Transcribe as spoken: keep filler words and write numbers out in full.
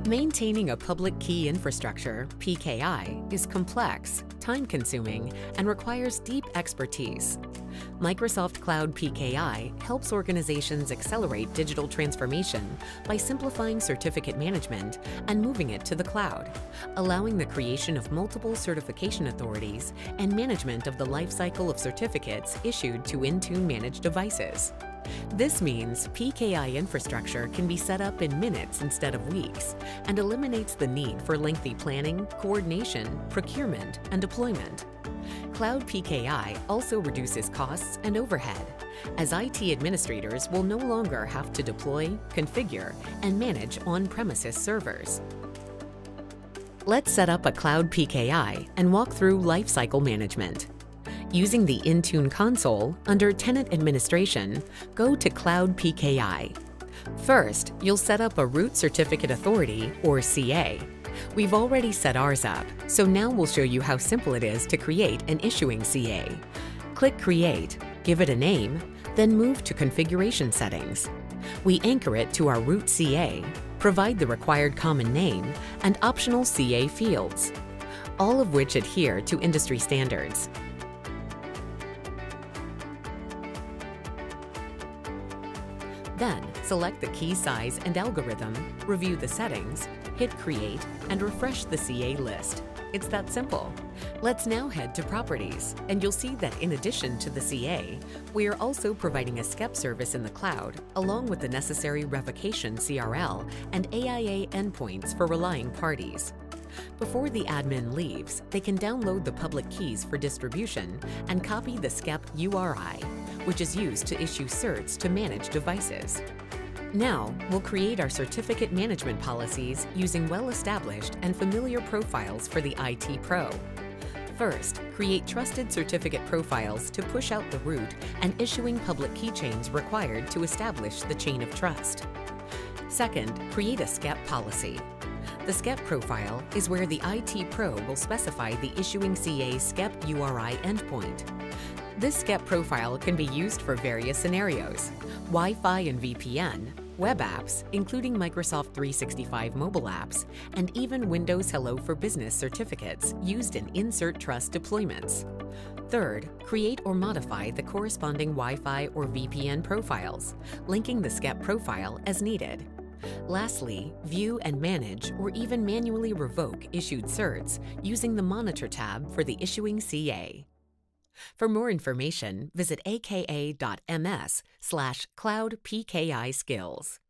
Maintaining a public key infrastructure, P K I, is complex, time-consuming, and requires deep expertise. Microsoft Cloud P K I helps organizations accelerate digital transformation by simplifying certificate management and moving it to the cloud, allowing the creation of multiple certification authorities and management of the lifecycle of certificates issued to Intune-managed devices. This means P K I infrastructure can be set up in minutes instead of weeks and eliminates the need for lengthy planning, coordination, procurement, and deployment. Cloud P K I also reduces costs and overhead, as I T administrators will no longer have to deploy, configure, and manage on-premises servers. Let's set up a Cloud P K I and walk through lifecycle management. Using the Intune console, under Tenant Administration, go to Cloud P K I. First, you'll set up a Root Certificate Authority, or C A. We've already set ours up, so now we'll show you how simple it is to create an issuing C A. Click Create, give it a name, then move to Configuration Settings. We anchor it to our root C A, provide the required common name, and optional C A fields, all of which adhere to industry standards. Then, select the key size and algorithm, review the settings, hit Create, and refresh the C A list. It's that simple. Let's now head to Properties, and you'll see that in addition to the C A, we are also providing a S C E P service in the cloud, along with the necessary revocation C R L and A I A endpoints for relying parties. Before the admin leaves, they can download the public keys for distribution and copy the S C E P U R I, which is used to issue certs to manage devices. Now, we'll create our certificate management policies using well-established and familiar profiles for the I T pro. First, create trusted certificate profiles to push out the root and issuing public keychains required to establish the chain of trust. Second, create a S C E P policy. The S C E P profile is where the I T pro will specify the issuing C A's S C E P U R I endpoint. This S C E P profile can be used for various scenarios: Wi-Fi and V P N, web apps, including Microsoft three sixty-five mobile apps, and even Windows Hello for Business certificates used in Insert Trust deployments. Third, create or modify the corresponding Wi-Fi or V P N profiles, linking the S C E P profile as needed. Lastly, view and manage or even manually revoke issued certs using the Monitor tab for the issuing C A. For more information, visit aka dot m s slash cloud P K I skills.